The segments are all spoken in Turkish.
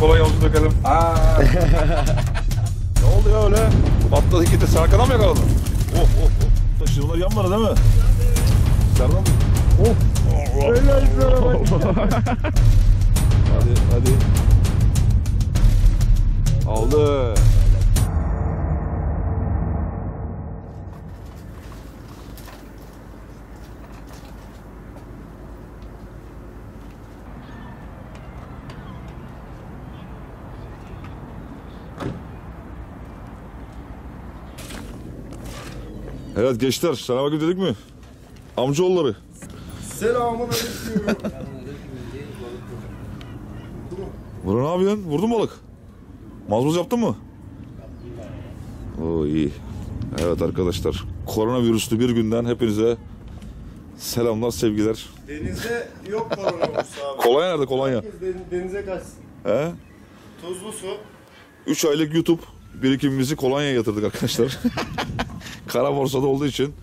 kola yavuzu dökelim. Ne oldu ya öyle? Patladı gitti. Sen arkadan mı yakaladın? Oh. Taşıyorlar yanlara değil mi? Serdar mı? Öyle Hadi. Aldı. Evet gençler, selamünaleyküm dedik mi? Amcaoğulları. Selamünaleyküm. Burada ne yapıyorsun? Vurdun mu balık? Mazmuz yaptın mı? Oo iyi. Evet arkadaşlar, koronavirüslü bir günden hepinize selamlar, sevgiler. Denize yok koronavirüs abi. Kolonya nerede kolonya? Herkes denize kaçsın. He? Tuzlu su. 3 aylık YouTube birikimimizi kolonyaya yatırdık arkadaşlar. Kara borsada olduğu için.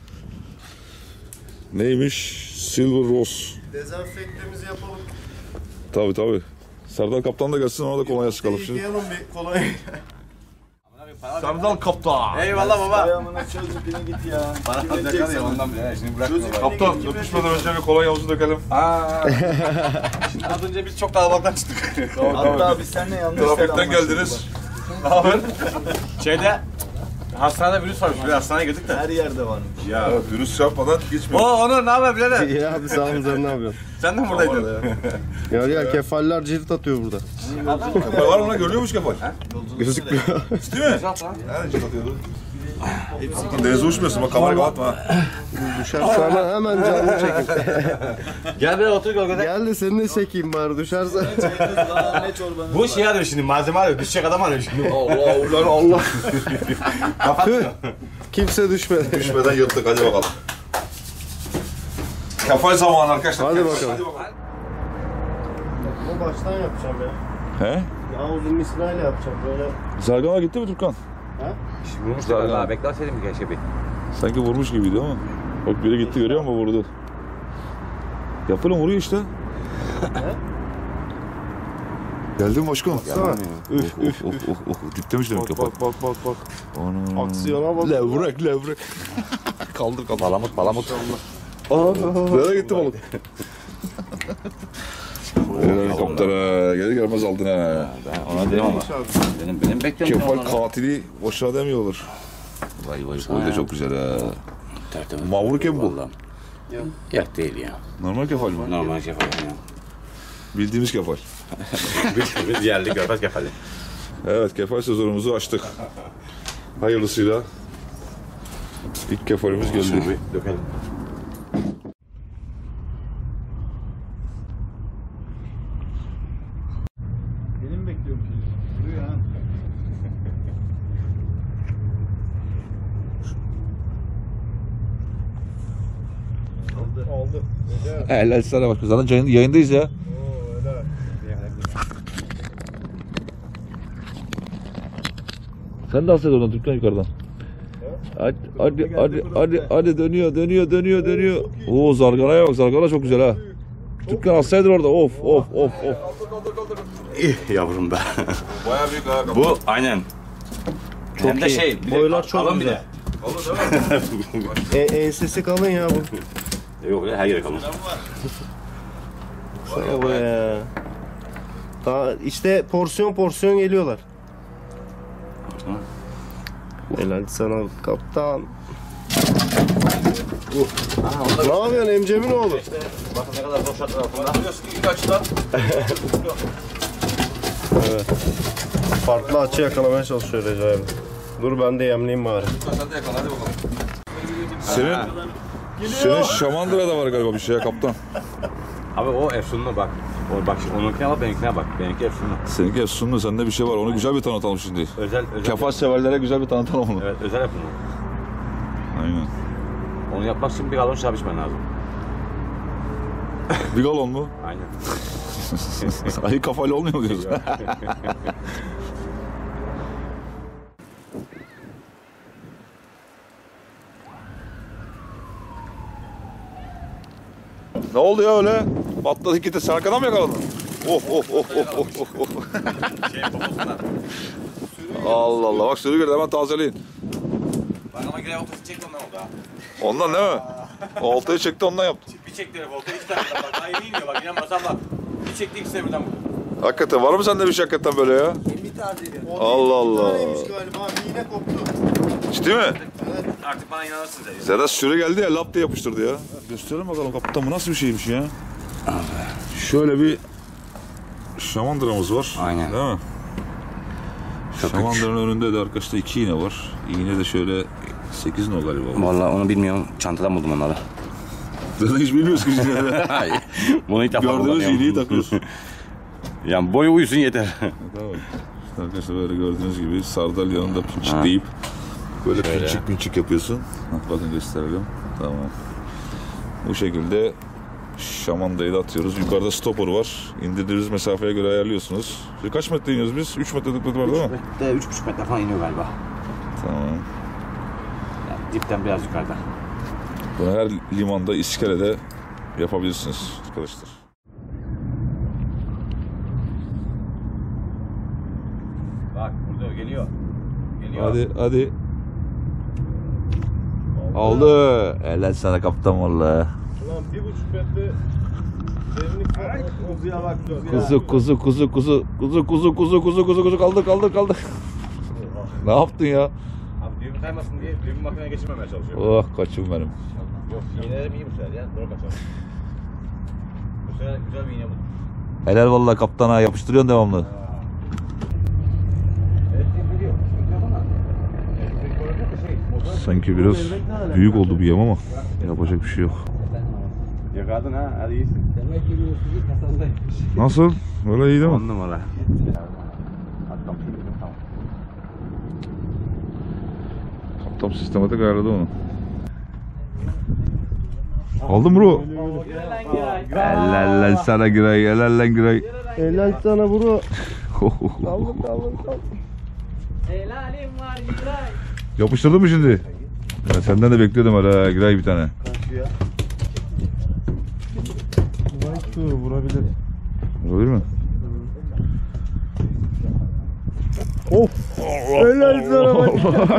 Neymiş? Silver Rose. Dezenfektemizi yapalım. Tabii. Serdar Kaptan da gelsin, ona da kolonya sıkalım şimdi. Yıkayalım bir kolonya. Serdar Kaptan. Eyvallah baba. Ayağımına çözüp yine git ya. Para alacaklar ya ondan bile. Şimdi bırakmıyorlar. Kaptan, öpüşmeden önce bir kolonya havuzu dökelim. Şimdi az önce biz çok kalabalıktan çıktık. Hatta biz seninle yanlış Trafikten geldiniz. Ne haber? Hastanede virüs varmış. Bir hastaneye girdik de. Her yerde varmış. Ya virüs yapmadan geçmiyor. Onur ne haber birader? İyi abi sağ olun, sen ne yapıyorsun? Sen de mi buradaydın? Ya kefaller cirit atıyor burada. Kefal var mı lan? Görüyormuş kefal. Gözükmüyor. Değil mi? Nerede cilt atıyordu? Denize uçmuyorsun bak, kamerayı kapatma. Düşersen hemen canlı çekin. Gel böyle otur gölgede. Gel de seni de çekeyim bari düşerse. Ne çorbanı? Bu şey arıyor şimdi, malzeme arıyor. Düşecek adam arıyor şimdi. Allah. Kimse düşmedi. Düşmeden yırttık, hadi bakalım. Kefal arkadaşlar. Hadi bakalım. Bu baştan yapacağım ya. He? Havuzun misrayla yapacağım böyle. Zargana gitti mi Türkan? Vurmuş Zaten. da beklerseydim bir keşke bir. Sanki vurmuş gibiydi ama. Bak biri gitti, görüyor musun, vurdu. Yapalım, vuruyor işte. Geldi mi başkan? Üf. Diptemiş demek kapat. Bak. Ana. Aksiyona bak. Levrek. Kaldır. Palamut. Nereye gitti balık? Helikoptere gelir gelmez aldın ha. Ben ona dedim ama. Benim bekliyorum. Kefal katili boşuna demiyorlar. Vay boy da çok güzel ha. Mavruke mi bu? Yok değil ya. Normal kefal mi? Normal kefal ya. Bildiğimiz kefal. Biz yerli görmez kefali. Evet, kefal sezonumuzu açtık. Hayırlısıyla ilk kefalimiz geldi. Dökelim. Benim bekliyorum şimdi. Duruyor ha. Aldı. Helal sana bak. Zaten yayındayız ya. Sen de alsana oradan Türk'ten yukarıdan. Hadi dönüyor. Oo zarganaya bak, zargana çok güzel ha. Türk'ten alsaydın orada, of. Yavrum be. Bayağı büyük ha. Bu aynen. Çok Hem de iyi. şey, bir Boylar de çok kalın bir güzel. de. Ensesi kalın ya bu. Yok her yere kalın. Sana bu ya. Daha işte porsiyon geliyorlar. Helal sana kaptan. Ne yapıyorsun Emcem'in oğlu? Bakın ne kadar zor şartlar altında. Biliyorsun ki ilk açıdan. Evet. Farklı açı yakalamaya çalışıyor Recai abi. Dur ben de yemleyeyim bari. Sen de yakala, hadi bakalım. Senin Şamandıra'da var galiba bir şey ya kaptan. Abi o efsunlu bak. O bak onunkine bak, benimkine bak. Benimki efsunlu. Seninki efsunlu, sende bir şey var. Onu güzel bir tanıtalım şimdi. Özel. Kefal severlere güzel bir tanıtalım onu. Evet, özel efsunlu. Aynen. Onu yapmak için bir galon şarap içmen lazım. Bir galon mu? Aynen. Ayı kafayla olmuyor mu diyorsun? Ne oldu ya öyle? Patladı gitti. Sen arkadan mı yakaladın? Allah Allah. Bak sürü girdi, hemen tazeleyin. Bak ama gire oltası çekti ondan oldu ha. Ondan değil mi? Oltayı çekti, ondan yaptı. Bir çekti oltayı iki taraftan bak. Aynı iniyor bak. İnanmasan bak. Bir çekti ikisi de birden vurdu. Hakikaten var mı sende bir şey hakikaten böyle ya? Allah Allah. Neymiş galiba? Bir iğne koptu. Ciddi mi? Artık bana inanırsınız ya. Sedat sürü geldi ya, lap diye yapıştırdı ya. Gösterelim bakalım kaptan, bu nasıl bir şeymiş ya? Şöyle bir şamandıramız var. Aynen. Değil mi? Şamandıranın önünde de arkadaşlar 2 iğne var. İğne de şöyle 8 no galiba. Vallahi onu bilmiyorum. Çantadan buldum onları. Zaten hiç bilmiyoruz ki şimdi. Hayır. Bunu ilk defa Gördüğünüz iğneyi takıyorsun. Yani boyu uyusun yeter. Tamam. İşte arkadaşlar böyle gördüğünüz gibi sardal yanında pinçikleyip böyle pinçik yapıyorsun. Bakın gösterelim. Tamam. Bu şekilde şamandayı da atıyoruz. Yukarıda stopper var. İndirdiğiniz mesafeye göre ayarlıyorsunuz. Kaç metre iniyoruz biz? 3 metrelik var değil mi? 3,5 metre falan iniyor galiba. Tamam. Yani dipten biraz yukarıda. Bunu her limanda, iskelede yapabilirsiniz arkadaşlar. Bak burada geliyor. Geliyor. Hadi. Oldu. Helal sana kaptan vallahi. Ulan 1,5 metre derinlik var. Kuzuya bak Kuzu kaldı. Ne yaptın ya? Abi düğümü kaymasın diye düğümü makineye geçirmemeye çalışıyorum. Oh kaçım benim. Yok iğnelerim iyi bu sefer ya. Doğru kaçalım. Bu sefer güzel bir iğne buldum. Helal vallahi kaptana, yapıştırıyorsun devamlı. Elektrik veriyor. Sıkıntı yok ama. Elektrik olacak da Sanki biraz büyük oldu bir yem ama yapacak bir şey yok. Yakardın ha, hadi iyisin. Demek ki bu kuzu kasandaymış. Nasıl? Böyle iyi değil mi? 10 numara. Hatta tamam. Kaptan sistematik ayarladı onu. Aldın bro. Helal sana Giray, helal lan Giray. Helal sana bro. Kaldım. Helalim var Giray. Yapıştırdın mı şimdi? Ya senden de bekliyordum hala Giray bir tane. Karşıya. Vurabilir. Olur mu? Helal sana bak.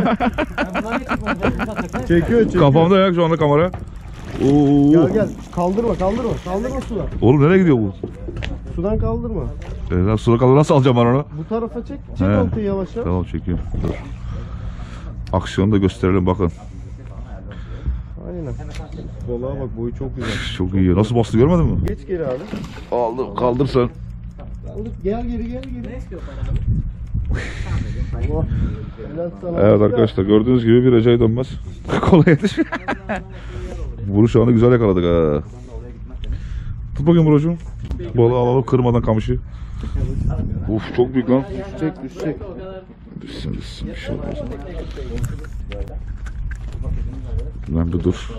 Çekiyor. Kafamda ya şu anda kamera. Oo. Gel. Kaldırma sudan. Oğlum nereye gidiyor bu? Sudan kaldırma. Suda kalır, nasıl alacağım ben onu? Bu tarafa çek. He. Oltayı yavaş yavaş. Tamam çekiyorum. Dur. Aksiyonu da gösterelim bakın. Aynen. Balığa bak, boyu çok güzel. Çok iyi. Nasıl bastı görmedin mi? Geç geri abi. Aldım, kaldır sen. Gel geri. Ne istiyor para? Oh. Helal sana. Evet arkadaşlar, gördüğünüz gibi bir Recai Dönmez. Kolay yetişiyor. Vuruş anı güzel yakaladık ha. Tut bakayım brocuğum. Balığı alalım kırmadan kamışı. Uf çok büyük lan. Düşecek. Düşsün. Bir şey olmaz. Lan bir dur.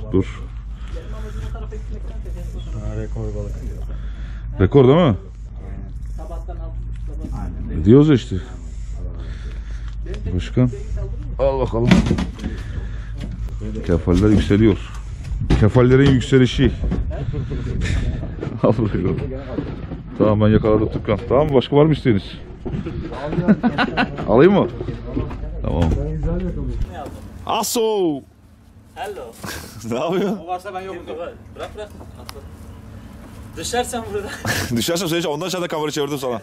Rekor balık. Rekor değil mi? Sabahtan al. Diyoruz ya işte. Başkan. Al bakalım. Kefaller yükseliyor. Kefallerin yükselişi. Al bakalım. Tamam ben yakaladım Türkan. Tamam mı? Başka var mı isteğiniz? Alayım mı? Tamam. Aso. Hello. Ne yapıyorsun? O varsa ben yokum. Bırak. Düşersen burada. Düşersen söyleyeceğim. Ondan sonra da kamerayı çevirdim sana.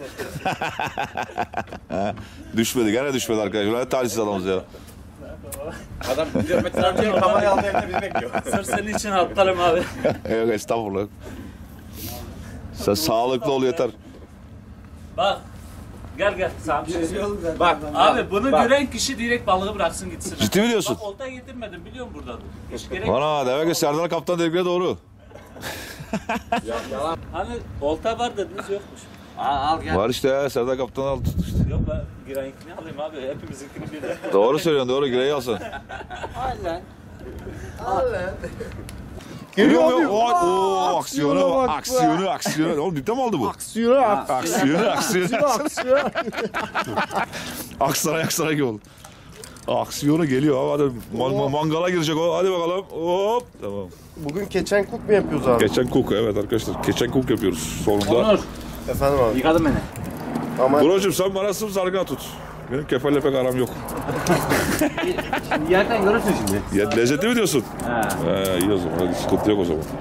Düşmedi. Gene düşmedi arkadaşlar. Ne talihsiz adamız ya. Adam 4 metre artıyor, kamerayı aldı eline bizi bekliyor. Sırf senin için atlarım abi. Yok estağfurullah. Sen sağlıklı ol yeter. Bak. Gel. Sana bir şey söyleyeyim. Bak Abi bunu gören kişi direkt balığı bıraksın gitsin. Ciddi mi diyorsun? Bak olta getirmedim biliyorum burada. Hiç gerek Bana demek ki Serdar Kaptan dedikleri doğru. Hani olta var dediniz yokmuş. al gel. Var işte ya, Serdar Kaptan al. Yok ben Giray'ınkini alayım abi. Hepimizinkini birden. Doğru söylüyorsun, doğru. Gireyi alsın. Aynen. Geliyor mu? Oo, aksiyonu. Oğlum dipte mi aldı bu? Aksiyonu. Aksaray gibi oldu. Aksiyonu geliyor. Hadi mangala girecek o. Hadi bakalım. Hop. Tamam. Bugün keçen kuk mu yapıyoruz abi? Keçen cook evet arkadaşlar. Keçen cook yapıyoruz sonunda. Onur. Efendim abi. Yıkadın beni. Ama Buracığım sen bana sargı tut. Benim kefalle pek aram yok. Şimdi yerken görürsün şimdi. Ya lezzetli mi diyorsun? He. İyi o zaman. Hadi sıkıntı yok o zaman.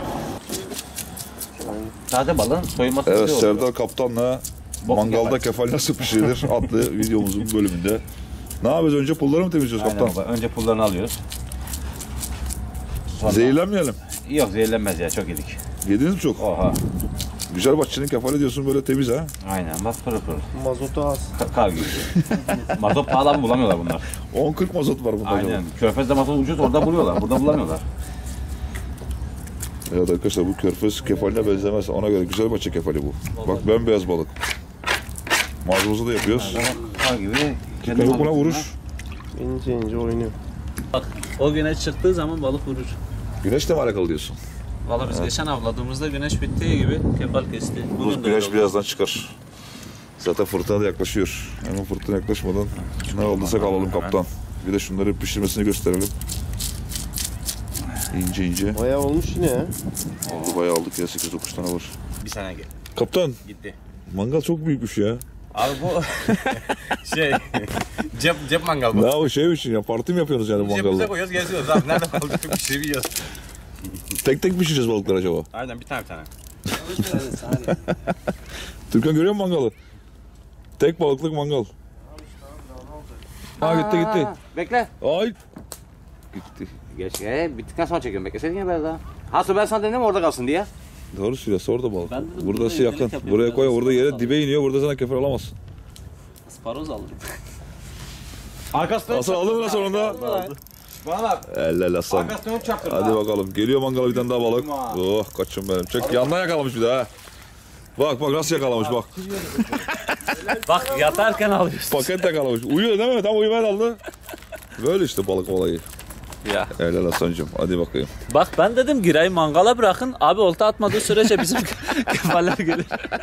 Sade balığın soyulması Evet, güzel oluyor. Serdar Kaptan'la mangalda kefal nasıl pişirilir adlı videomuzun bölümünde. Ne yapıyoruz? Önce pulları mı temizliyoruz Aynen kaptan? baba. Önce pullarını alıyoruz. Sonra... Zehirlenmeyelim. Yok zehirlenmez ya, çok yedik. Yediniz mi çok? Oha. Güzel bahçenin kefali diyorsun böyle temiz ha. Aynen bak pırıl pırıl. mazotu az. Kar gibi. Mazot pahalı ama bulamıyorlar bunlar. 10-40 mazot var bunda. Aynen. Körfez'de mazot ucuz, orada buluyorlar. Burada bulamıyorlar. Evet arkadaşlar, bu körfez kefaline benzemez. Ona göre güzel bahçe kefali bu. Bak bembeyaz balık. Mazmuzu da yapıyoruz. Kar gibi. Yok buna vuruş. İnce ince oynuyor. Bak o güneş çıktığı zaman balık vurur. Güneşle mi alakalı diyorsun? Valla biz geçen avladığımızda güneş bittiği gibi kefal kesti. Bu Bugün de güneş öyle birazdan çıkar. Zaten fırtına da yaklaşıyor. Hemen fırtına yaklaşmadan ne aldıysak alalım kaptan. Bir de şunları pişirmesini gösterelim. İnce ince. Bayağı olmuş yine ya. Oldu, bayağı aldık ya, 8-9 tane var. Bir sene Kaptan, gitti. mangal çok büyükmüş ya. Abi bu şey cep mangal bu. Ne o şey için ya, parti mi yapıyorsunuz yani bu Cebimize mangalda? koyuyoruz geziyoruz abi. Nerede kaldık bir şey biliyoruz. Tek tek pişireceğiz balıklar acaba? Aynen bir tane. Türkan görüyor musun mangalı? Tek balıklık mangal. Ha gitti. Bekle. Ay. Gitti. Geç. Bittikten sonra çekiyorum. Bekleseydin ya biraz daha. Hasıl ben sana dedim orada kalsın diye. Doğru söylüyorsun, orada balık. Ben dedim, Burası burada yakın. yönelik yapıyorum. Buraya koy, Ben orada yere ısparoz dibe iniyor, burada sana kefer alamazsın. Isparoz alırım. Arkasından Aslan aldın mı lan sonunda? Bana bak. Eller aslan. Arkasından çaktırdı. Hadi bakalım. Geliyor mangala bir tane daha balık. Oh kaçım benim. Çek, yandan yakalamış bir daha. Bak nasıl yakalamış bak. Bak yatarken alıyorsun. Paket yakalamış. Uyuyor değil mi? Tam uyumaya daldı. Böyle işte balık olayı. Ya. Helal Hasan'cığım. Hadi bakayım. Bak ben dedim girayı mangala bırakın. Abi olta atmadığı sürece bizim kefaller gelir.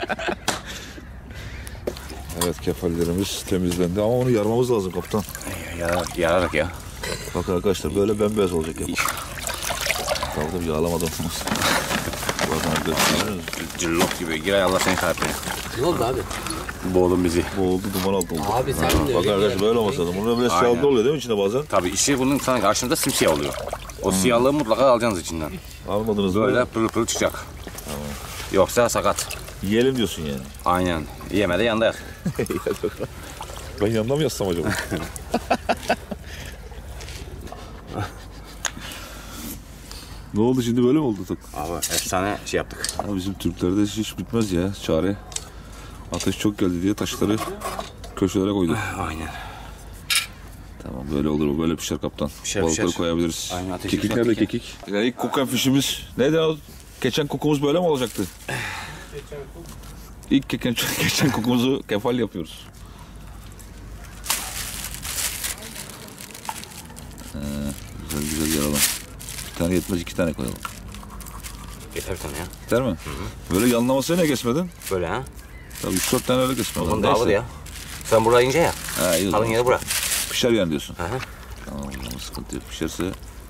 Evet, kefallerimiz temizlendi ama onu yarmamız lazım kaptan. Yararak ya. Bakın arkadaşlar, böyle bembeyaz olacak ya. Kaldım, yağlamadım. Bakın arkadaşlar. Cillop gibi. Giray Allah seni kahretsin. Ne oldu abi? Boğdun bizi. Boğuldu, duman altı oldu. Abi sen de Bakın öyle arkadaşlar, böyle olmasa da. Bunun biraz Aynen. siyahlı oluyor değil mi içinde bazen? Tabii işi bunun sana karşımda simsiyah oluyor. O siyahlığı mutlaka alacaksınız içinden. Almadınız mı? Böyle pırıl pırıl çıkacak. Yoksa sakat. Yiyelim diyorsun yani. Aynen. Yeme de yanında yak. Ben yanında mı yatsam acaba? Ne oldu şimdi, böyle mi oldu? Abi efsane şey yaptık. Abi bizim Türklerde hiç bitmez ya çare. Ateş çok geldi diye taşları köşelere koyduk. Aynen. Tamam, böyle olur, o böyle pişer kaptan. Pişer, Balıkları pişer. koyabiliriz. Aynen, ateş Kekik üstüne nerede kekik. kekik? Yani ilk kokan fişimiz neydi o? Geçen kokumuz böyle mi olacaktı? İlk geçen kokumuzu kefal yapıyoruz. Güzel yaralım. Bir tane yetmez, 2 tane koyalım. Yeter bir tane ya. Yeter mi? Böyle yanlamasına ne kesmedin? Böyle ha. Tabii 3-4 tane öyle kesmedin. Bunun dağılır ya. Sen buraya ince ya. Ha, iyi o Kalın zaman. yeri bırak. Pişer yani diyorsun. Hı hı. Tamam, o zaman sıkıntı yok. Pişerse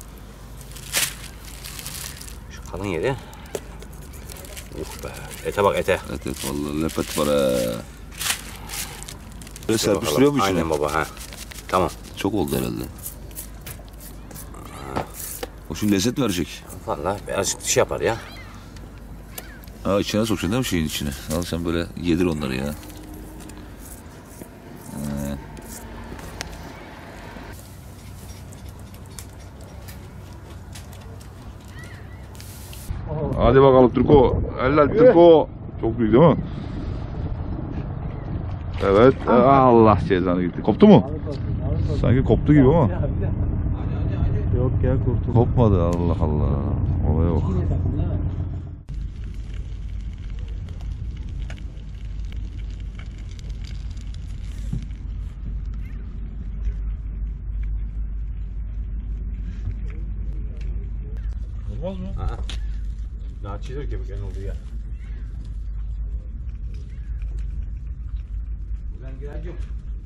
Şu kalın yeri. Be. Ete bak ete. evet vallahi lepet var ha. Böyle serpiştiriyor mu içine? Aynen baba ha. Tamam. Çok oldu herhalde. O şimdi lezzet verecek. Vallahi birazcık şey yapar ya. Ha, içine sokacaksın değil mi şeyin içine? Al sen böyle yedir onları ya. Hadi bakalım Türko. Helal Türko. Çok büyük değil mi? Evet. Allah cezanı gitti. Koptu mu? Sanki koptu gibi ama. Yok ya, kurtuldum. Kopmadı, Allah Allah. Olaya bak. Olmaz mı? Daha çizer gibi gene oldu ya. Ben gireceğim.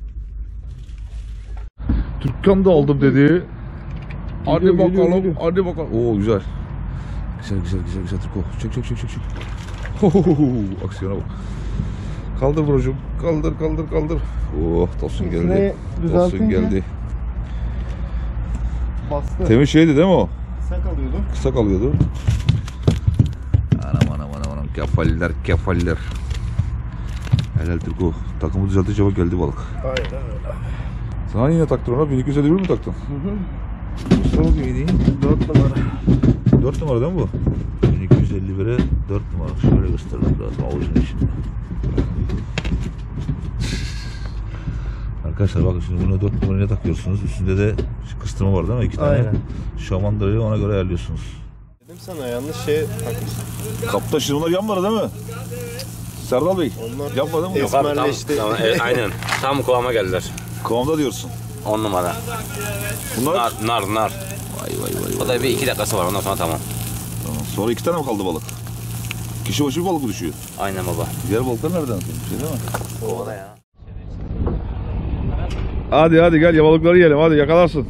Türkkan da aldım dedi. Hadi bakalım, hadi bakalım. Oo güzel. Güzel Türko. Çek. Aksiyona bak. Kaldır brocum. Kaldır. Oh Tosun geldi. İçine Tosun düzeltince- geldi. Bastı. Temiz şeydi değil mi o? Kısa kalıyordu. Kısa kalıyordu. Anam. Kefaller. Helal Türko. Takımı düzeltince bak geldi balık. Aynen öyle. Sana yine taktın ona. 1251 mi taktın? Mustafa mıydı? 4 numara. 4 numara değil mi bu? 1251'e 4 numara. Şöyle gösterelim biraz avucun içinde. Arkadaşlar bakın şimdi bunu 4 numaraya takıyorsunuz. Üstünde de kıstırma var değil mi? 2 tane. Aynen. Şamandırayı ona göre ayarlıyorsunuz. Dedim sana yanlış şey takmışsın. Kapta şimdi onlar yanmadı değil mi? Serdal Bey. Onlar yanmadı mı? Yok abi tam, esmerleşti. aynen. Tam kıvama geldiler. Kıvamda diyorsun. 10 numara. Bunlar? Nar. Vay. O da bir 2 dakikası var ondan sonra tamam. Tamam. Sonra 2 tane mi kaldı balık? Kişi başı bir balık mı düşüyor? Aynen baba. Diğer balıklar nereden atıyor? Bir şey değil mi? Kovada ya. Hadi gel ya balıkları yiyelim hadi yakalarsın.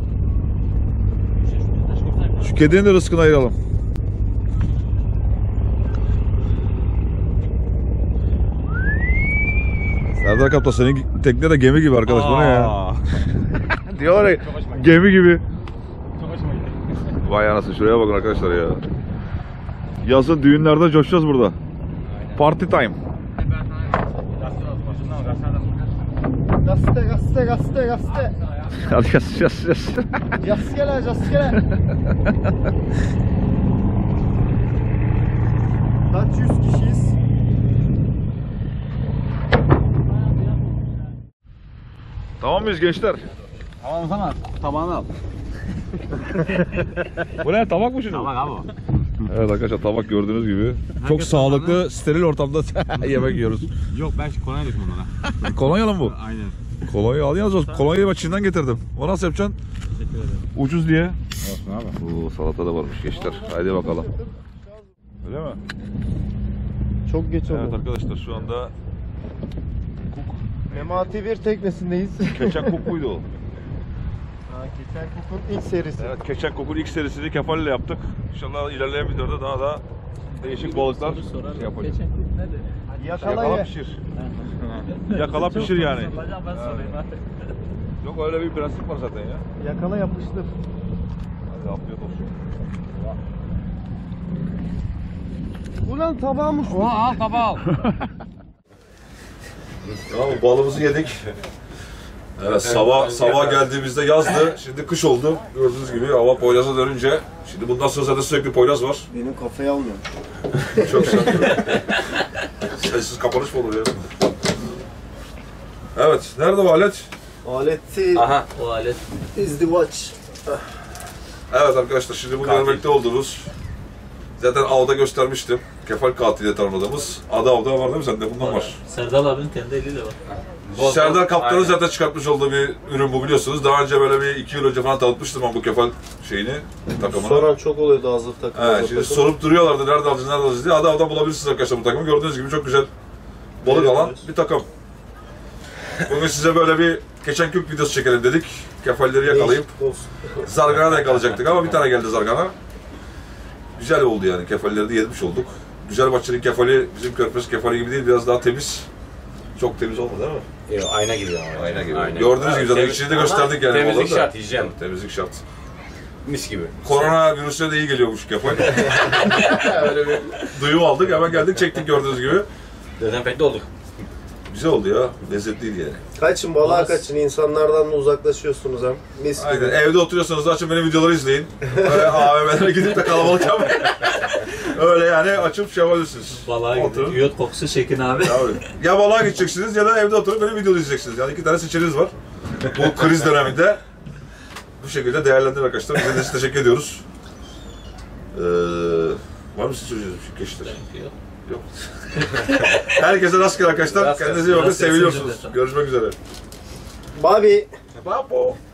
Şu kedinin de rızkını ayıralım. Serdar Kaptan senin tekne de gemi gibi arkadaş bu ne ya? Diyorlar ya gemi gibi. Vay anasını şuraya bakın arkadaşlar ya. Yazın düğünlerde coşacağız burada. Party time. Gazete. Hadi yaz. Jaskele. Kaç 100 kişiyiz? Tamam mıyız gençler? Tamam tabağını al. Bu ne tabak mı şimdi? Tabak abi o. Evet arkadaşlar tabak gördüğünüz gibi. Çok sağlıklı, steril ortamda yemek yiyoruz. Yok ben kolonya döktüm onlara. Kolonyalı mı bu? Aynen. Kolonya al yalnız. Kolonyayı ben Çin'den getirdim. O nasıl yapacaksın? Teşekkür ederim. Ucuz diye. Olsun abi. Oo salata da varmış gençler. Haydi bakalım. Öyle mi? Çok geç Evet oldu. arkadaşlar şu anda Memati bir teknesindeyiz. Keçen Kukuydu o. Keçen Kuk'un ilk serisi. Evet Keçen Kukun ilk serisini Kefal ile yaptık. İnşallah ilerleyen videoda daha da değişik balıklar şey yapacağız. Yakala Yakala ye. pişir. Yakala pişir yani. Yok öyle bir prensip var zaten ya. Yakala yapıştır. Hadi afiyet olsun. Ulan tabağım uçtu. Al tabağı al. Tamam balımızı yedik. Evet sabah geldiğimizde yazdı. Şimdi kış oldu. Gördüğünüz gibi hava Poyraz'a dönünce. Şimdi bundan sonra zaten sürekli Poyraz var. Benim kafayı almıyor. Çok güzel. Sessiz kapanış mı olur ya? Evet. Nerede bu alet? Aleti Aha o alet. izdivaç. Evet arkadaşlar şimdi bu görmekte olduğunuz zaten avda göstermiştim. Kefal katiliyle tanımladığımız adı avda var değil mi sende? Bundan var. Serdal abinin kendi eliyle var. Serdar Kaptan'ın Aynen. zaten çıkartmış olduğu bir ürün bu biliyorsunuz. Daha önce böyle bir 2 yıl önce falan tanıtmıştım ben bu kefal şeyini, takımını. Soran çok oluyordu hazır takım. He, şimdi sorup duruyorlardı nerede alacağız diye. Adı avda bulabilirsiniz arkadaşlar bu takımı. Gördüğünüz gibi çok güzel balık alan bir takım. Bugün size böyle bir keçen kök videosu çekelim dedik. Kefalleri yakalayıp zargana da yakalayacaktık ama bir tane geldi zargana. Güzel oldu yani. Kefalleri de yemiş olduk. Güzelbahçe'nin kefali bizim Körfez kefali gibi değil. Biraz daha temiz. Çok temiz olmadı değil mi? Yok ayna gibi ama. Aynen gibi. Gördüğünüz gibi zaten içini de gösterdik yani. Temizlik balığın da. şart, hijyen. Tabii, temizlik şart. Mis gibi. Korona virüsüne de iyi geliyormuş kefal. Öyle bir duyum aldık. Hemen geldik çektik gördüğünüz gibi. Dezenfekte olduk. Güzel oldu ya. Lezzetliydi yani. Kaçın balığa kaçın, insanlardan da uzaklaşıyorsunuz hem. Mis gibi. Aynen. Evde oturuyorsanız da açın benim videoları izleyin. Öyle AVM'lere gidip de kalabalık yapmayın. Öyle yani açıp şey yapabilirsiniz. Balığa gidip yot kokusu çekin abi. Abi. Ya balığa gideceksiniz ya da evde oturup benim videoları izleyeceksiniz. Yani 2 tane seçeneğiniz var. Bu kriz döneminde bu şekilde değerlendirin arkadaşlar. Bize de teşekkür ediyoruz. Var mı siz söyleyeceğiniz bir şey gençler? Yok. Herkese rastgele arkadaşlar. Rastgele. Kendinize iyi bakın. Rastgele Seviliyorsunuz. sevgili. Görüşmek üzere. Bobby. Bye.